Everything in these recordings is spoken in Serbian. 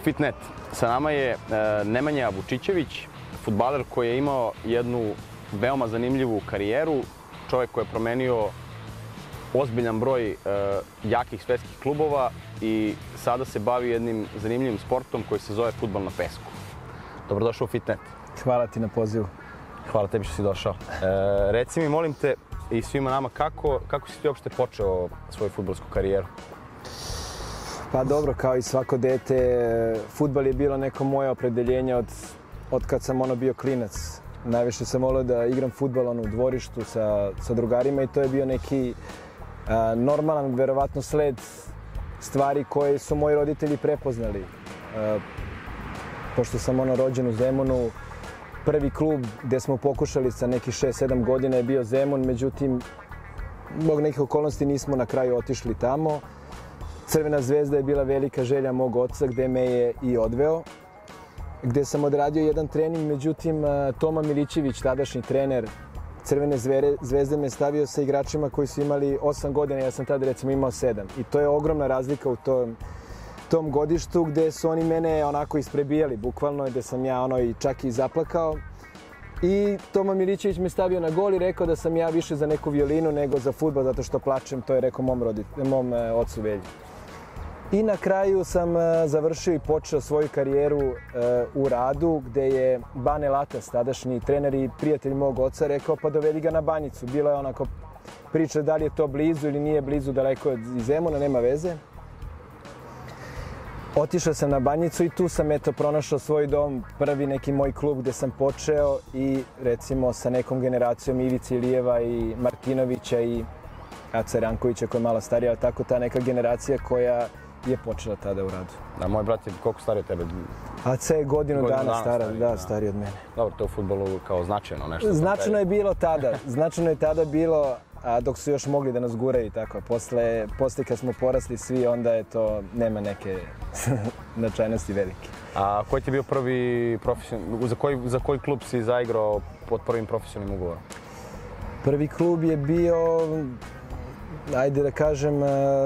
Fitnet. Sa nama je Nemanja Vučićević, fudbaler koji je imao jednu veoma zanimljivu karijeru, čovjek koji je promenio ozbiljan broj jakih svetskih klubova i sada se bavi jednim zanimljivim sportom koji se zove fudbal na pesku. Dobrodošao u Fitnet. Hvala ti na pozivu. Hvala tebi što si došao. Reci mi, molim te, i svima nama, kako si ti uopšte počeo svoju fudbalsku karijeru? Pa dobro, kao i svako dete, fudbal je bilo neko moje opredeljenje od kad sam bio klinac. Najviše sam volio da igram fudbal u dvorištu sa drugarima i to je bio neki normalan, verovatno, sled stvari koje su moji roditelji prepoznali. Pošto sam rođen u Zemunu, prvi klub gde smo pokušali sa nekih 6-7 godina je bio Zemun, međutim, zbog nekih okolnosti nismo na kraju otišli tamo. Crvena zvezda je bila velika želja mog oca gde me je i odveo, gde sam odradio jedan trening, međutim, Toma Milićević, tadašnji trener Crvene zvezde, me stavio sa igračima koji su imali 8 godina, ja sam tada recimo imao 7. I to je ogromna razlika u tom godištu gde su oni mene onako isprebijali, bukvalno, gde sam ja čak i zaplakao. I Toma Milićević me stavio na gol i rekao da sam ja više za neku violinu nego za fudbal zato što plačem, to je rekao mom ocu Velji. I na kraju sam završio i počeo svoju karijeru u Radu, gde je Bane Latas, tadašnji trener i prijatelj mog oca, rekao pa dovedi ga na Banjicu. Bilo je onako priča da li je to blizu ili nije blizu, daleko je iz Zemuna, nema veze. Otišao sam na Banjicu i tu sam pronašao svoj dom, prvi neki moj klub gde sam počeo i recimo sa nekom generacijom Ivice Ilijeva i Martinovića i Aca Rankovića koja je malo starija, ali tako ta neka generacija koja je počela tada u Radu. Da, moj brat je koliko stariji od tebe? Aca je godinu dana stariji od mene. Dobro, to je u fudbalu kao značajno nešto. Značajno je bilo tada, a dok su još mogli da nas guraju i tako. Posle kad smo porasli svi, onda je to, nema neke značajnosti velike. A koji ti je bio prvi za koji klub si zaigrao pod prvim profesionalnim ugovorom? Prvi klub je bio, ajde da kažem,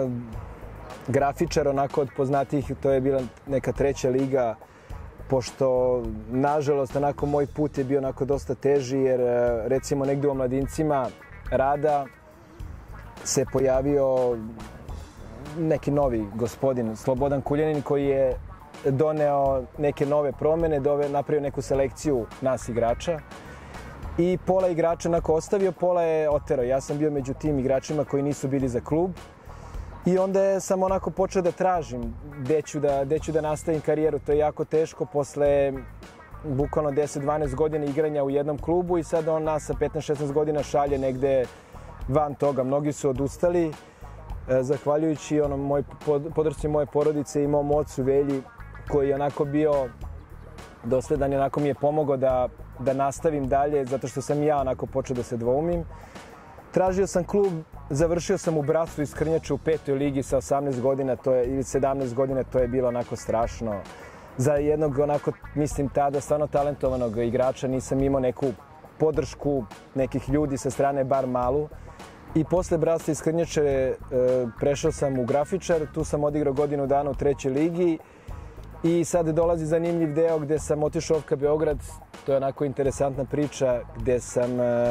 grafičar, onako od poznatijih, to je bila neka 3. liga, pošto, nažalost, onako moj put je bio onako dosta teži, jer recimo negdje u omladincima Rada se pojavio neki novi gospodin, Slobodan Kuljanin, koji je doneo neke nove promene, napravio neku selekciju nas igrača i pola igrača onako ostavio, pola je oterao. Ja sam bio među tim igračima koji nisu bili za klub i onda sam onako počeo da tražim gde ću da nastavim karijeru. To je jako teško posle bukvalno 10-12 godina igranja u jednom klubu i sad on nas sa 15-16 godina šalje negde van toga. Mnogi su odustali, zahvaljujući podršci moje porodice i mom ocu Velji, koji je onako bio dosledan i onako mi je pomogao da nastavim dalje, zato što sam ja onako počeo da se dvoumim. Tražio sam klub, završio sam u Bratstvu iz Krnjače u 5. ligi sa 18 godina, ili 17 godina, to je bilo onako strašno. Za jednog onako, mislim, tada stvarno talentovanog igrača nisam imao neku podršku nekih ljudi sa strane, bar malu. I posle Bratstva iz Krnjače prešao sam u grafičar, tu sam odigrao godinu dana u 3. ligi i sad dolazi zanimljiv deo gde sam otišao u OFK Beograd, to je onako interesantna priča, gde sam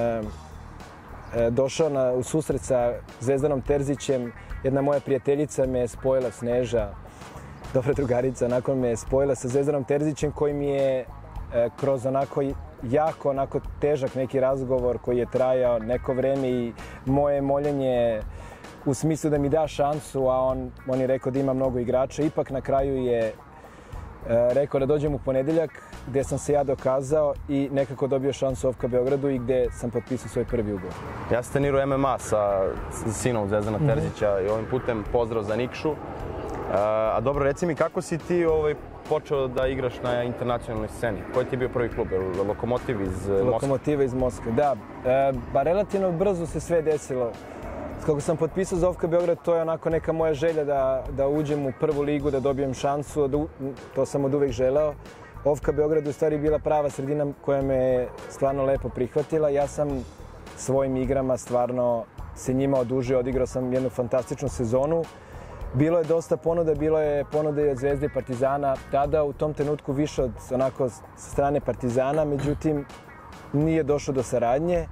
došao u susret sa Zvezdanom Terzićem, jedna moja prijateljica me je spojila, Sneža, dobra drugarica, nakon me je spojila sa Zvezdanom Terzićem koji mi je kroz jako težak neki razgovor koji je trajao neko vreme i moje moljenje u smislu da mi da šansu, a on je rekao da ima mnogo igrača, ipak na kraju je rekao da dođem u ponedeljak gde sam se ja dokazao i nekako dobio šansu u OFK Beogradu i gde sam potpisao svoj prvi ugovor. Ja sam trenirao MMA sa sinom Zvezdana Terzića i ovim putem pozdrav za Nikšu. A dobro, reci mi, kako si ti počeo da igraš na internacionalnoj sceni? Koji ti je bio prvi klub? Lokomotiv iz Moskve? Lokomotiva iz Moskve, da. Pa relativno brzo se sve desilo. Kako sam potpisao za OFK Beograd, to je onako neka moja želja da uđem u prvu ligu, da dobijem šansu, to sam od uvek želeo. OFK Beograd je u stvari bila prava sredina koja me stvarno lepo prihvatila. Ja sam svojim igrama stvarno se njima odužio, odigrao sam jednu fantastičnu sezonu. Bilo je dosta ponuda, bilo je ponuda i od Zvezde i Partizana. Tada u tom trenutku više od onako sa strane Partizana, međutim nije došlo do saradnje.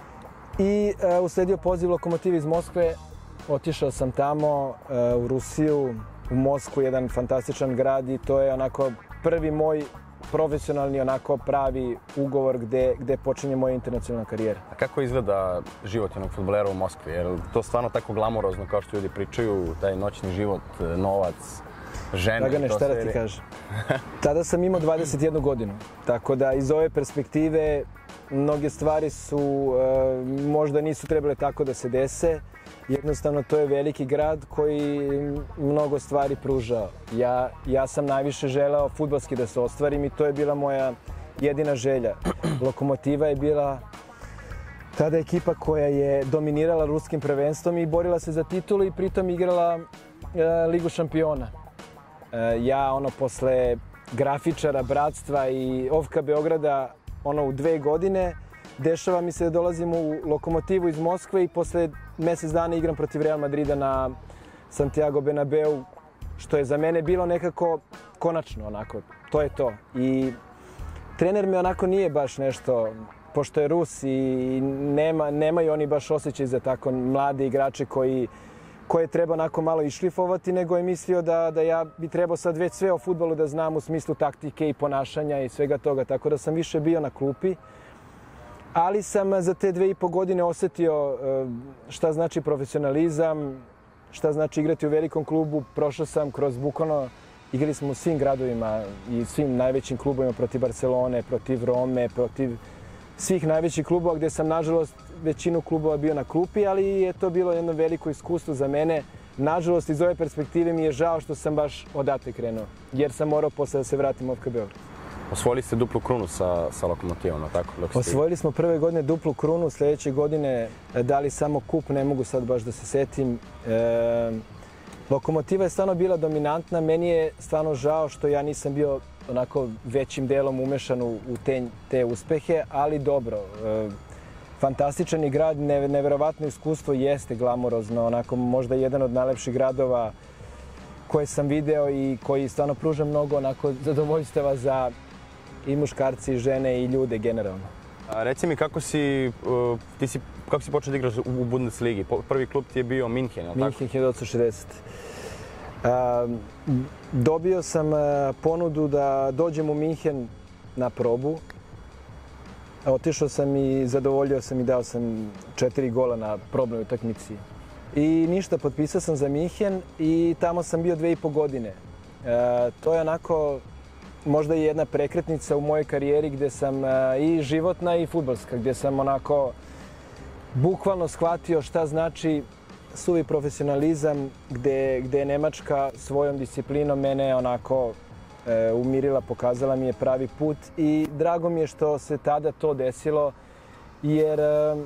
I usledio poziv Lokomotivi iz Moskve. Otišao sam tamo u Rusiju, u Moskvu, jedan fantastičan grad i to je onako prvi moj profesionalni, onako pravi ugovor gde počinje moja internacionalna karijera. A kako izgleda život jednog fudbalera u Moskvi? Je li to stvarno tako glamurozno kao što ljudi pričaju, taj noćni život, novac, žene? Dragane, šta da ti kažem? Tada sam imao 21 godinu, tako da iz ove perspektive mnoge stvari su, možda nisu trebale tako da se dese. Jednostavno, to je veliki grad koji mnogo stvari pruža. Ja sam najviše želeo fudbalski da se ostvarim i to je bila moja jedina želja. Lokomotiva je bila tada ekipa koja je dominirala ruskim prvenstvom i borila se za titulu i pritom igrala Ligu šampiona. Ja posle grafičara, Bratstva i OFK Beograda u 2 godine dešava mi se da dolazim u Lokomotivu iz Moskve i posle mjesec dana igram protiv Real Madrida na Santiago Bernabeu, što je za mene bilo nekako konačno, onako, to je to. I trener mi onako nije baš nešto, pošto je Rus i nemaju oni baš osjećaj za tako mlade igrače koje treba onako malo išlifovati, nego je mislio da ja bi trebao sad već sve o fudbalu da znam u smislu taktike i ponašanja i svega toga, tako da sam više bio na klupi. Ali sam za te 2,5 godine osjetio šta znači profesionalizam, šta znači igrati u velikom klubu. Prošao sam kroz bukvalno, igrali smo u svim gradovima i svim najvećim klubovima, protiv Barcelone, protiv Rome, protiv svih najvećih klubova gdje sam nažalost većinu klubova bio na klupi, ali je to bilo jedno veliko iskustvo za mene. Nažalost, iz ove perspektive mi je žao što sam baš odatle krenuo, jer sam morao posle da se vratim u OFK Beograd. Osvojili ste duplu krunu sa Lokomotivom, tako? Osvojili smo prve godine duplu krunu, sljedeće godine dali samo kup, ne mogu sad baš da se setim. Lokomotiva je stvarno bila dominantna, meni je stvarno žao što ja nisam bio onako većim delom umešan u te uspehe, ali dobro. Fantastičan je grad, neverovatno iskustvo, jeste glamurozno, onako možda jedan od najlepših gradova koje sam video i koji stvarno pruža mnogo onako zadovoljstava za i muškarci, i žene, i ljude generalno. Reci mi, kako si počeo da igraš u Bundesligi? Prvi klub ti je bio Minhen, je li tako? Minhen 1960. Dobio sam ponudu da dođem u Minhen na probu. Otišao sam i zadovoljio sam i dao sam 4 gola na probnoj utakmici. I ništa, potpisao sam za Minhen i tamo sam bio 2,5 godine. To je onako možda i jedna prekretnica u mojoj karijeri gdje sam i životna i fudbalska, gdje sam onako bukvalno shvatio šta znači suvi profesionalizam, gdje je Nemačka svojom disciplinom mene onako umirila, pokazala mi je pravi put i drago mi je što se tada to desilo, jer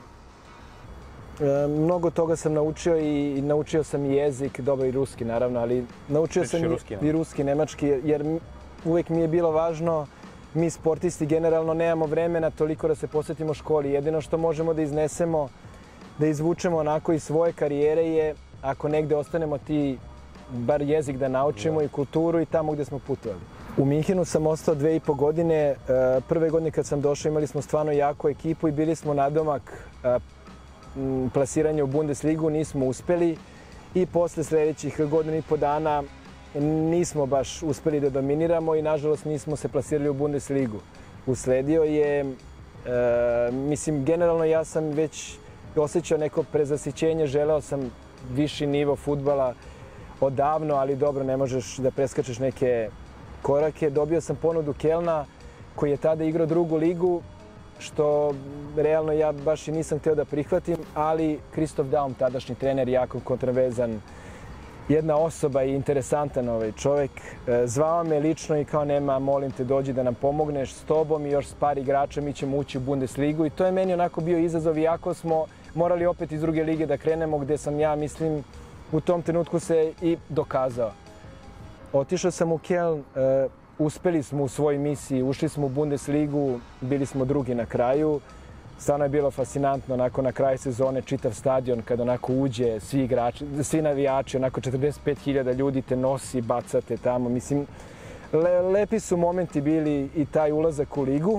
mnogo toga sam naučio i naučio sam i jezik, dobro i ruski naravno, ali naučio sam i ruski, nemački, jer uvijek mi je bilo važno, mi sportisti generalno nemamo vremena toliko da se posvetimo školi. Jedino što možemo da iznesemo, da izvučemo onako iz svoje karijere je ako negde ostanemo ti bar jezik da naučimo i kulturu i tamo gdje smo putovali. U Minhenu sam ostao 2,5 godine. Prve godine kad sam došao imali smo stvarno jaku ekipu i bili smo nadomak plasiranja u Bundesligu, nismo uspeli i posle sljedećih 1,5 dana nismo baš uspeli da dominiramo i nažalost nismo se plasirali u Bundesligu. Usledio je, mislim, generalno ja sam već osjećao neko prezasićenje, želeo sam viši nivo fudbala odavno, ali dobro, ne možeš da preskačeš neke korake. Dobio sam ponudu Kelna koji je tada igrao 2. ligu, što realno ja baš i nisam htio da prihvatim, ali Christoph Daum, tadašnji trener, jako kontroverzan, jedna osoba i interesantan čovjek, zvao me lično i kao nema, molim te dođi da nam pomogneš s tobom i još s par igrača, mi ćemo ući u Bundesligu i to je meni onako bio izazov, iako smo morali opet iz 2. lige da krenemo gdje sam ja, mislim, u tom trenutku se i dokazao. Otišao sam u Keln, uspeli smo u svojoj misiji, ušli smo u Bundesligu, bili smo 2. na kraju. Stvarno je bilo fascinantno, onako na kraju sezone čitav stadion kad onako uđe, svi igrači, svi navijači, onako 45.000 ljudi te nosi, bacate tamo. Mislim, lepi su momenti bili i taj ulazak u ligu.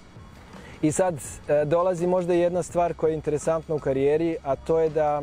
I sad dolazi možda jedna stvar koja je interesantna u karijeri, a to je da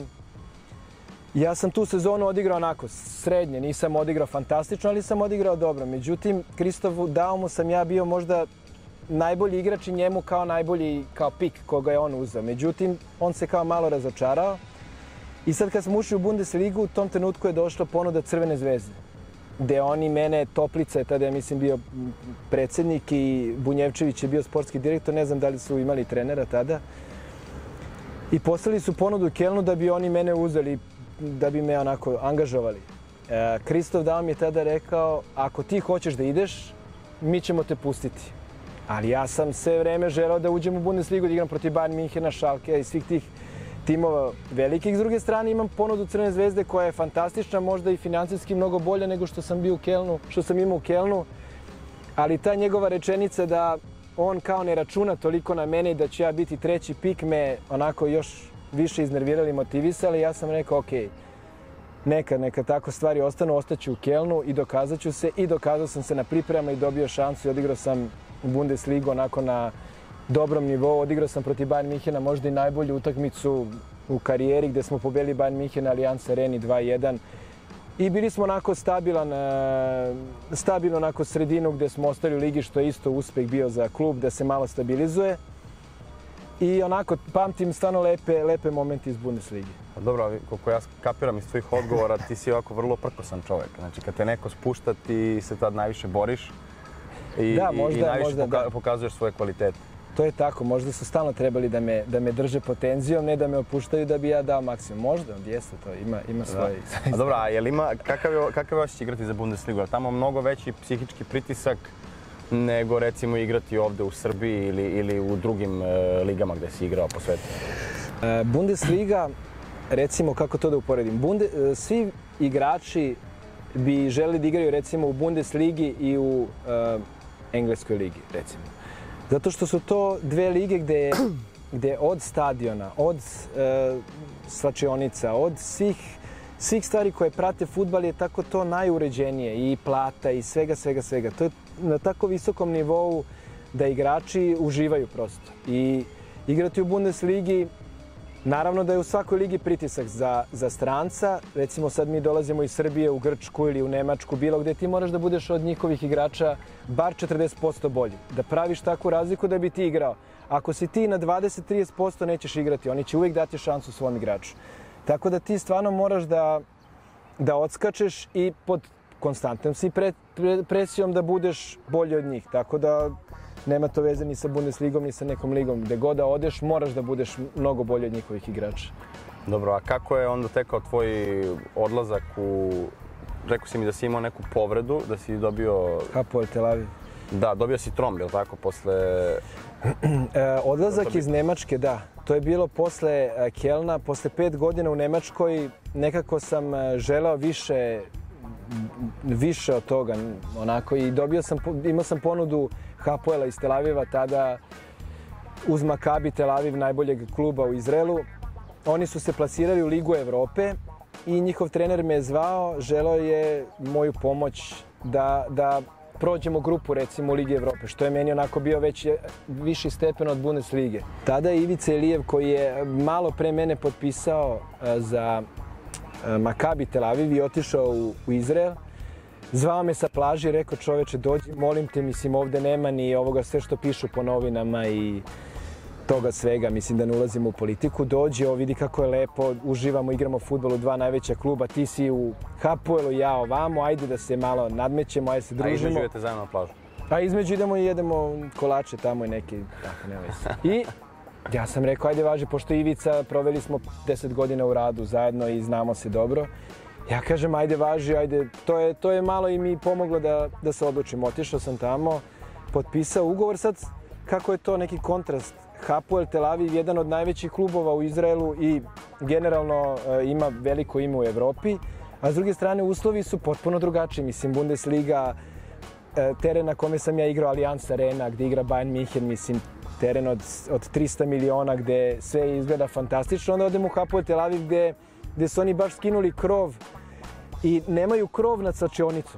ja sam tu sezonu odigrao onako srednje, nisam odigrao fantastično, ali sam odigrao dobro. Međutim, Kristofu Daumu sam ja bio možda najbolji igrač i njemu kao pik koga je on uzeo. Međutim, on se kao malo razočarao. I sad kad smo ušli u Bundesligu, u tom trenutku je došla ponuda Crvene zvezde. Gde oni mene, Toplica je tada, ja mislim, bio predsjednik i Bunjevčević je bio sportski direktor, ne znam da li su imali trenera tada. I poslali su ponudu Kelnu da bi oni mene uzeli, da bi me onako angažovali. Kristof Daum je tada rekao, ako ti hoćeš da ideš, mi ćemo te pustiti. Ali ja sam sve vreme želeo da uđem u Bundesligu, da igram protiv Bayern Minhena, Schalke i svih tih timova velikih. S druge strane imam ponudu Crvene zvezde koja je fantastična, možda i financijski mnogo bolja nego što sam imao u Kelnu. Ali ta njegova rečenica da on kao ne računa toliko na mene i da ću ja biti treći pik me onako još više iznervirali i motivisali. Ja sam rekao ok, neka tako stvari ostanu, ostaću u Kelnu i dokazat ću se. I dokazao sam se na pripremama i dobio šansu i odigrao sam Bundesligu onako na dobrom nivou. Odigrao sam protiv Bayern Minhena možda i najbolju utakmicu u karijeri gdje smo pobedili Bayern Minhen Allianz Areni 2-1. I bili smo onako stabilno onako sredinu gdje smo ostali u ligi, što je isto uspeh bio za klub da se malo stabilizuje. I onako pamtim stvarno lepe momente iz Bundesligi. Dobro, koliko ja kapiram iz tvojih odgovora, ti si ovako vrlo prkosan čovjek. Znači kad te neko spušta, ti se tad najviše boriš i najviše pokazuješ svoje kvalitete. To je tako, možda su stalno trebali da me drže pod tenzijom, ne da me opuštaju da bi ja dao maksimum. Možda, jeste to, ima svoje. A dobro, a kakav je osjećaj igrati za Bundesligu? Je tamo mnogo veći psihički pritisak nego recimo igrati ovde u Srbiji ili u drugim ligama gde si igrao po svetu? Bundesliga, recimo kako to da uporedim, svi igrači bi želeli da igraju recimo u Bundesligi i u Engleskoj ligi, recimo. Zato što su to dve lige gde od stadiona, od slačionica, od svih stvari koje prate fudbal je tako to najuređenije i plata i svega. To je na tako visokom nivou da igrači uživaju prosto. I igrati u Bundesligi, naravno da je u svakoj ligi pritisak za stranca. Recimo sad mi dolazimo iz Srbije u Grčku ili u Nemačku, bilo gdje ti moraš da budeš od njihovih igrača bar 40% bolji. Da praviš takvu razliku da bi ti igrao. Ako si ti na 20-30% nećeš igrati, oni će uvijek dati šansu svom igraču. Tako da ti stvarno moraš da odskačeš i pod konstantnom si presijom da budeš bolji od njih. Tako da nema to veze ni sa Bundesligom, ni sa nekom ligom. Gde god da odeš, moraš da budeš mnogo bolji od njihovih igrača. Dobro, a kako je onda tekao tvoj odlazak u... Rekao si mi da si imao neku povredu, da si dobio... Hapoel Tel Aviv. Da, dobio si tromb, je li tako, posle... Odlazak iz Nemačke, da. To je bilo posle Kelna, posle 5 godina u Nemačkoj. Nekako sam želeo više od toga, onako, i imao sam ponudu Hapoela iz Tel Aviva, tada uz Maccabi Tel Aviv, najboljeg kluba u Izraelu. Oni su se plasirali u Ligu Evrope i njihov trener me je zvao, želeo je moju pomoć da prođemo grupu recimo u Ligi Evrope, što je meni onako bio već viši stepen od Bundeslige. Tada je Ivica Elijev, koji je malo pre mene potpisao za Maccabi Tel Aviv i otišao u Izrael, zvao me sa plaži i rekao, čoveče, dođi, molim te, mislim, ovde nema ni ovoga sve što pišu po novinama i toga svega, mislim da ne ulazimo u politiku, dođi, vidi kako je lepo, uživamo, igramo fudbal u dva najveća kluba, ti si u Hapoelu, ja ovamo, ajde da se malo nadmećemo, ajde se družimo. A između idete zajedno na plažu? A između idemo i jedemo kolače tamo i neki, tako, nema veze. I ja sam rekao, ajde važi, pošto Ivica, proveli smo 10 godina u radu zajedno i znamo se dobro. Ja kažem, ajde važi, ajde, to je malo i mi pomoglo da se odlučimo. Otišao sam tamo, potpisao ugovor. Sad, kako je to neki kontrast? Hapoel Tel Aviv, jedan od najvećih klubova u Izraelu i generalno ima veliko ime u Evropi. A s druge strane, uslovi su potpuno drugačiji. Mislim, Bundesliga, teren na kome sam ja igrao, Allianz Arena, gdje igra Bayern Minhen, mislim, teren od 300 miliona gde sve izgleda fantastično. Onda odem u Hapoel Tel Aviv gde su oni baš skinuli krov i nemaju krov nad slačionicom.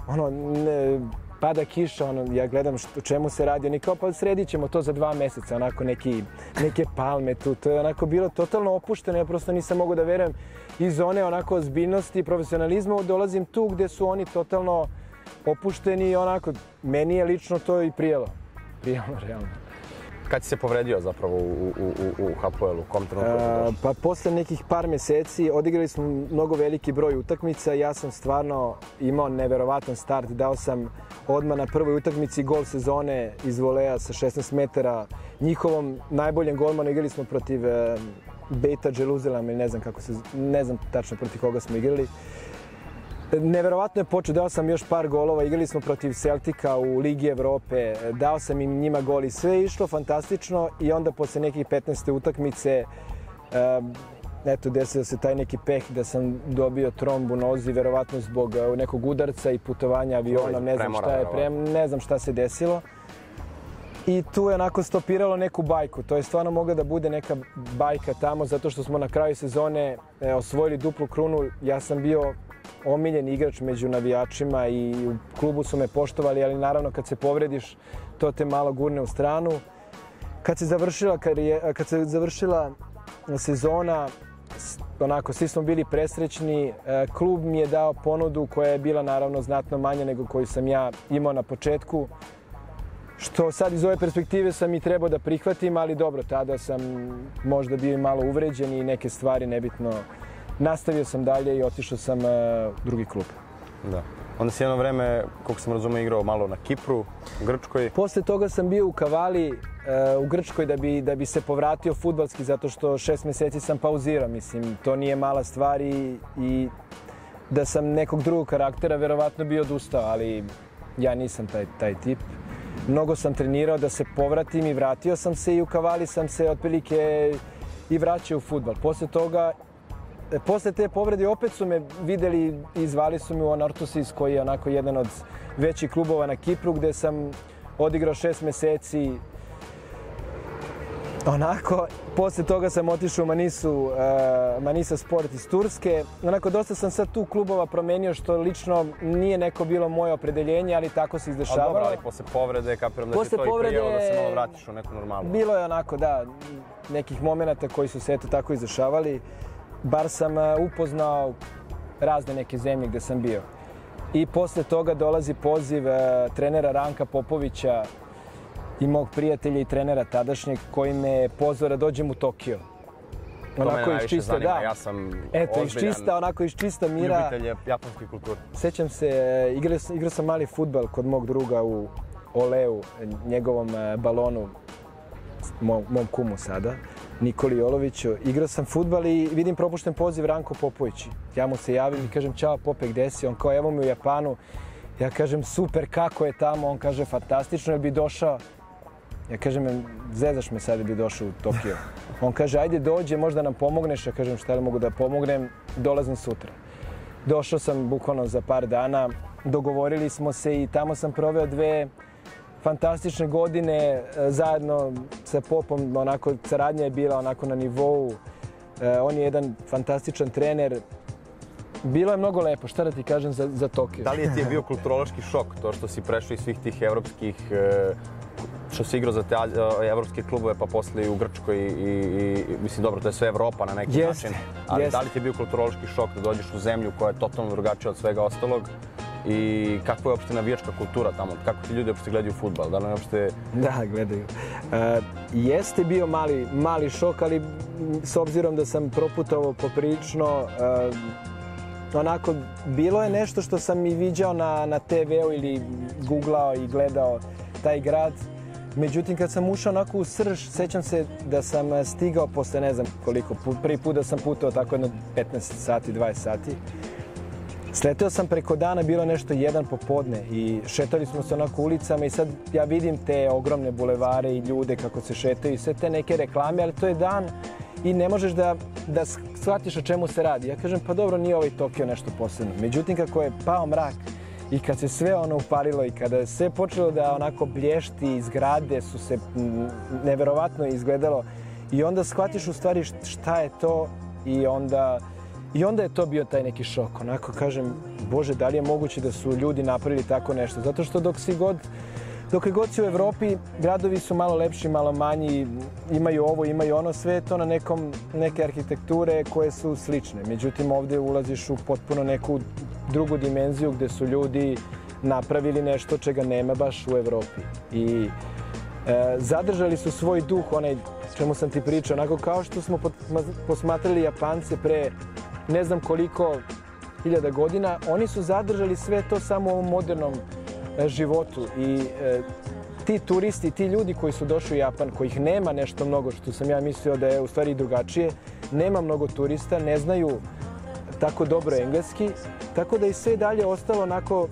Pada kiša, ja gledam o čemu se radi, oni kao pa sredit ćemo to za 2 meseca, onako neke palme tu, to je onako bilo totalno opušteno, ja prosto nisam mogao da verujem iz one onako ozbiljnosti i profesionalizma, dolazim tu gde su oni totalno opušteni i onako, meni je lično to i prijelo, realno. Kad si se povredio zapravo u Hapoelu, u kom trenutku? Pa posle nekih par meseci odigrali smo mnogo veliki broj utakmica. Ja sam stvarno imao neverovatan start. Dao sam odmah na prvoj utakmici gol sezone iz volea sa 16 metara. Njihovom najboljem golmanu igrali smo protiv Beta Jerusalem ili ne znam tačno protiv koga smo igrali. Neverovatno je počeo, dao sam još par golova, igrali smo protiv Celtica u Ligi Evrope, dao sam im njima gol i sve je išlo fantastično i onda posle nekih 15. utakmice desio se taj neki peh da sam dobio tromb u nozi, verovatno zbog nekog udarca i putovanja avionom, ne znam šta se desilo. I tu je onako stopiralo neku bajku, to je stvarno mogla da bude neka bajka tamo zato što smo na kraju sezone osvojili duplu krunu, ja sam bio omiljen igrač među navijačima i u klubu su me poštovali, ali naravno kad se povrediš, to te malo gurne u stranu. Kad se završila sezona, onako, svi smo bili presrećni. Klub mi je dao ponudu koja je bila naravno znatno manja nego koju sam ja imao na početku. Što sad iz ove perspektive sam i trebao da prihvatim, ali dobro, tada sam možda bio i malo uvređen i neke stvari nebitno. Nastavio sam dalje i otišao sam u drugi klub. Da. Onda si jedno vreme, koliko sam razumio, igrao malo na Kipru, u Grčkoj. Posle toga sam bio u Kavali u Grčkoj da bi se povratio fudbalski, zato što 6 meseci sam pauzirao. Mislim, to nije mala stvar i da sam nekog drugog karaktera verovatno bi odustao, ali ja nisam taj tip. Mnogo sam trenirao da se povratim i vratio sam se i u Kavali sam se otprilike i vraćao u fudbal. Posle te povrede opet su me videli i zvali su me u Anorthosis, koji je onako jedan od većih klubova na Kipru, gde sam odigrao 6 meseci. Onako, posle toga sam otišao u Manisa Sport iz Turske. Onako, dosta sam sad tu klubova promenio, što lično nije neko bilo moje opredeljenje, ali tako se izdešavalo. Ali dobro, ali posle povrede, kapiram da si to i prijelo da se malo vratiš u neku normalnu. Bilo je onako, da, nekih momenata koji su se eto tako izdešavali. Bar sam upoznao razne neke zemlje gde sam bio. I posle toga dolazi poziv trenera Ranka Popovića i mog prijatelja i trenera tadašnjeg, koji me pozvao da dođem u Tokio. To me najviše zanima, ja sam ozbiljan iz čista mira. Ljubitelj japanske kulture. Sećam se, igrao sam mali fudbal kod mog druga u Oleu, njegovom balonu, mom kumu sada, Nikoli Joloviću. Igrao sam fudbal i vidim propušten poziv Ranko Popović. Ja mu se javim i kažem, čao Pope, gde si? On kao, evo mi u Japanu. Ja kažem, super, kako je tamo? On kaže, fantastično, jel bi došao? Ja kažem, zezaš me sad da bi došao u Tokio. On kaže, ajde dođe, možda nam pomogneš. Ja kažem, šta li mogu da pomognem? Dolazim sutra. Došao sam bukvalno za par dana, dogovorili smo se i tamo sam proveo 2 fantastične godine zajedno sa Popom, onako saradnja je bila onako na nivou. On je jedan fantastičan trener. Bilo je mnogo lepo, šta da ti kažem za Tokio. Da li je ti bio kulturološki šok to što si prešao iz svih tih evropskih, što si igrao za te evropske klubove pa posle i u Grčkoj i mislim dobro, to je sve Evropa na neki način, ali da li ti je bio kulturološki šok da dođeš u zemlju koja je totalno drugačija od svega ostalog? I kakva je uopšte navijačka kultura tamo? Kako ti ljudi uopšte gledaju fudbal? Da li uopšte... Da, gledaju. Jeste bio mali šok, ali s obzirom da sam proputovao poprilično, onako, bilo je nešto što sam i viđao na TV-u ili googlao i gledao taj grad. Međutim, kad sam ušao onako u srž, sećam se da sam stigao posle ne znam koliko, prvi put da sam putovao tako jedno 15 sati, 20 sati. Sleteo sam preko dana, bilo nešto 1 popodne i šetali smo se onako ulicama i sad ja vidim te ogromne bulevare i ljude kako se šetaju i sve te neke reklame, ali to je dan i ne možeš da shvatiš o čemu se radi. Ja kažem, pa dobro, nije ovaj Tokio nešto posebno. Međutim, kako je pao mrak i kad se sve ono upalilo i kada je sve počelo da onako blješti, zgrade su se neverovatno izgledalo i onda shvatiš u stvari šta je to i onda je to bio taj neki šok. Onako kažem, Bože, da li je moguće da su ljudi napravili tako nešto? Zato što dok god si u Evropi, gradovi su malo lepši, malo manji, imaju ovo, imaju ono, sve je to na neke arhitekture koje su slične. Međutim, ovdje ulaziš u potpuno neku drugu dimenziju gdje su ljudi napravili nešto čega nema baš u Evropi. I zadržali su svoj duh, onaj čemu sam ti pričao, onako kao što smo posmatrali Japance pre ne znam koliko hiljada godina, oni su zadržali sve to samo u ovom modernom životu i ti turisti, ti ljudi koji su došli u Japan, kojih nema nešto mnogo, što sam ja mislio da je u stvari drugačije, nema mnogo turista, ne znaju tako dobro engleski, tako da i sve dalje ostalo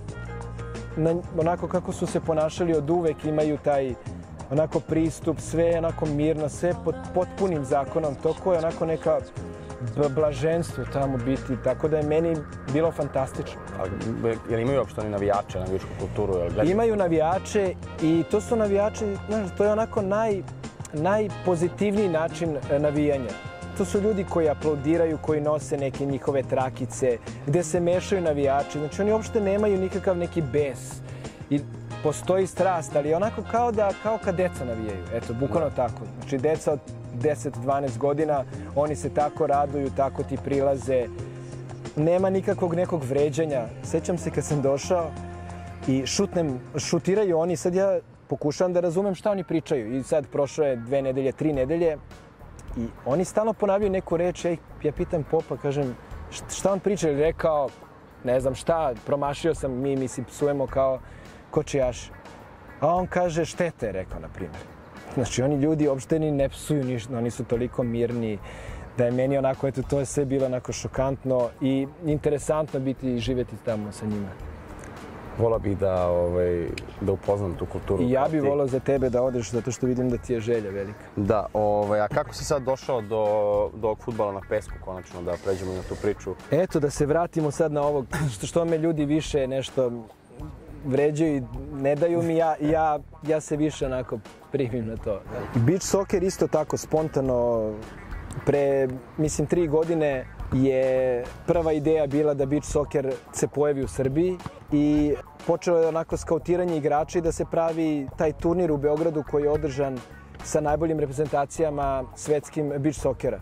onako kako su se ponašali od uvek, imaju taj onako pristup, sve je onako mirno, sve pod potpunim zakonom, to je onako neka blaženstvo tamo biti, tako da je meni bilo fantastično. Jel imaju uopšte oni navijače, navijačku kulturu? Imaju navijače i to su navijači, znaš, to je onako najpozitivniji način navijanja. To su ljudi koji aplaudiraju, koji nose neke njihove trakice, gdje se mešaju navijači. Znači oni uopšte nemaju nikakav neki bes. I postoji strast, ali onako kao kad deca navijaju. Eto, bukvalno tako. Znači deca od 10-12 godina, oni se tako raduju, tako ti prilaze. Nema nikakvog nekog vređanja. Sjećam se kad sam došao i šutiraju oni, sad ja pokušavam da razumem šta oni pričaju. I sad prošlo je 2 nedelje, 3 nedelje i oni stalno ponavljaju neku reč. Ja pitam popa, kažem, šta on priča? Ili rekao, ne znam šta, promašio sam, mi si psujemo kao kočijaši. A on kaže, štete je rekao, na primjer. Znači, oni ljudi uopšte ni ne psuju ništa, oni su toliko mirni da je meni onako, eto, to je sve bilo onako šokantno i interesantno biti i živjeti tamo sa njima. Volao bih da upoznam tu kulturu. I ja bih volao za tebe da odeš, zato što vidim da ti je želja velika. Da, a kako si sad došao do ovog fudbala na pesku, konačno, da pređemo na tu priču? Eto, da se vratimo sad na ovog, što me ljudi više nešto vređaju i ne daju mi, ja se više onako primim na to. Beach soccer isto tako spontano, pre, mislim, 3 godine je prva ideja bila da beach soccer se pojavi u Srbiji i počelo je onako skautiranje igrača i da se pravi taj turnir u Beogradu koji je održan sa najboljim reprezentacijama svetskim beach soccera.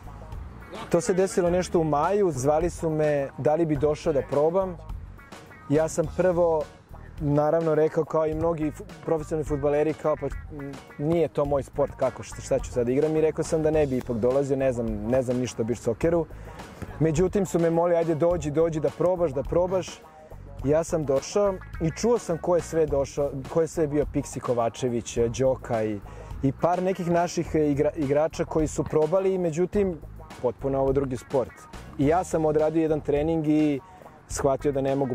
To se desilo nešto u maju, zvali su me da li bi došao da probam. Ja sam prvo naravno rekao, kao i mnogi profesionalni fudbaleri, kao pa nije to moj sport, kako, šta ću sad igram, i rekao sam da ne bi ipak dolazio, ne znam ništa o beach socceru. Međutim su me molili, ajde dođi da probaš. Ja sam došao i čuo sam ko je sve došao, ko je sve bio Piksi Kovačević, Đoka i par nekih naših igrača koji su probali, međutim potpuno ovo drugi sport. I ja sam odradio jedan trening i shvatio da ne mogu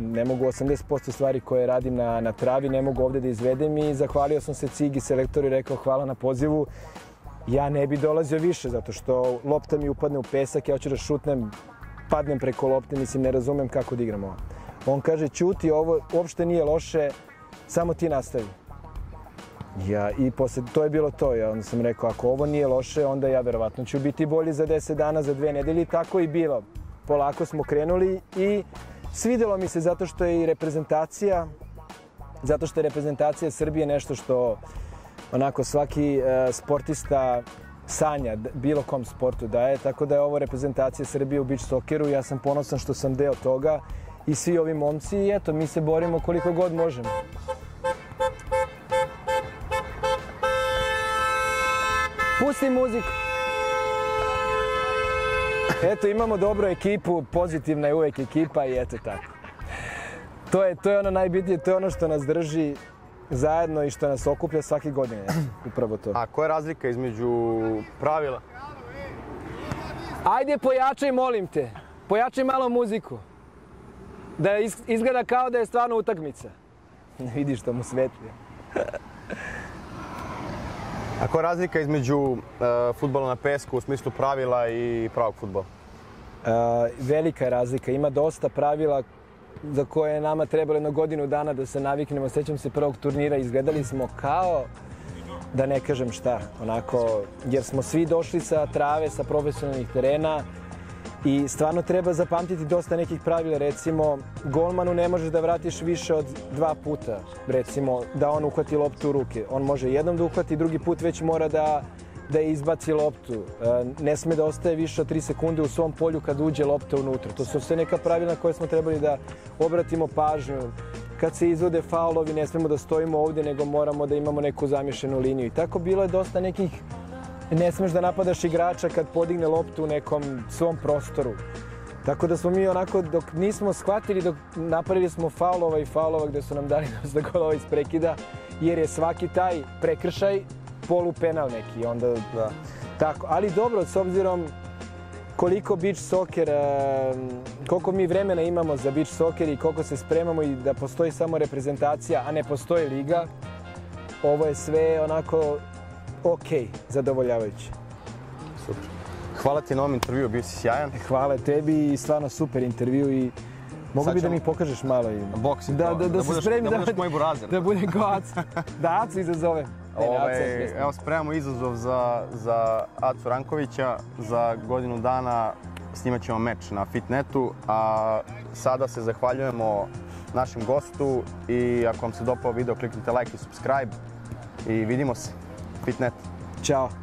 80% stvari koje radim na travi, ne mogu ovdje da izvedem i zahvalio sam se Cigi, selektoru, i rekao hvala na pozivu. Ja ne bi dolazio više, zato što lopta mi upadne u pesak, ja hoću da šutnem, padnem preko lopte, mislim, ne razumem kako da igram ovo. On kaže, ćuti, ovo uopšte nije loše, samo ti nastavi. I posle, to je bilo to, onda sam rekao, ako ovo nije loše, onda ja verovatno ću biti bolji za 10 dana, za 2 nedelje, tako i bilo. Polako smo krenuli i svidelo mi se zato što je reprezentacija Srbije nešto što onako svaki sportista sanja bilo kom sportu daje, tako da je ovo reprezentacija Srbije u beach socceru. Ja sam ponosan što sam deo toga i svi ovi momci, i eto, mi se borimo koliko god možemo. Pusti muziku! Eto, imamo dobru ekipu, pozitivna je uvek ekipa i eto tako. To je ono najbitnije, to je ono što nas drži zajedno i što nas okuplja svake godine, upravo to. A koja je razlika između pravila? Ajde, pojačaj, molim te. Pojačaj malo muziku. Da izgleda kao da je stvarno utakmica. Vidiš što mu svetli. A koja je razlika između fudbala na pesku u smislu pravila i pravog fudbala? Velika je razlika. Ima dosta pravila za koje je nama trebalo jedno godinu dana da se naviknemo. Sjećam se prvog turnira, izgledali smo kao, da ne kažem šta, onako, jer smo svi došli sa trave, sa profesionalnih terena i stvarno treba zapamtiti dosta nekih pravila. Recimo, golmanu ne možeš da vratiš više od 2 puta, recimo, da on uhvati loptu u ruke. On može jednom da uhvati, drugi put već mora da izbaci loptu. Ne sme da ostaje više od 3 sekunde u svom polju kad uđe lopta unutra. To su sve neka pravila koje smo trebali da obratimo pažnju. Kad se izvode faulovi, ne smemo da stojimo ovdje, nego moramo da imamo neku zamišljenu liniju. I tako bilo je dosta nekih, ne smeš da napadaš igrača kad podigne loptu u nekom svom prostoru. Tako da smo mi onako, dok nismo shvatili, dok napravili smo faulova i faulova gdje su nam dali dosta golova iz prekida, jer je svaki taj prekršaj polupenal neki. Onda, da. Tako. Ali dobro, s obzirom koliko beach soccer, koliko mi vremena imamo za beach soccer i koliko se spremamo i da postoji samo reprezentacija, a ne postoji liga, ovo je sve onako ok, zadovoljavajuće. Super. Hvala ti na ovom intervju, bio si sjajan. Hvala tebi i stvarno super intervju i mogu bi da mi pokažeš malo i... Boksing, da budeš moj burazer. Da budem kao Aco. Da Aco izazove. Evo, spremamo izazov za Acu Rankovića. Za godinu dana snimat ćemo meč na Fitnetu, a sada se zahvaljujemo našem gostu i ako vam se dopao video, kliknite like i subscribe i vidimo se. Fitnet. Ćao.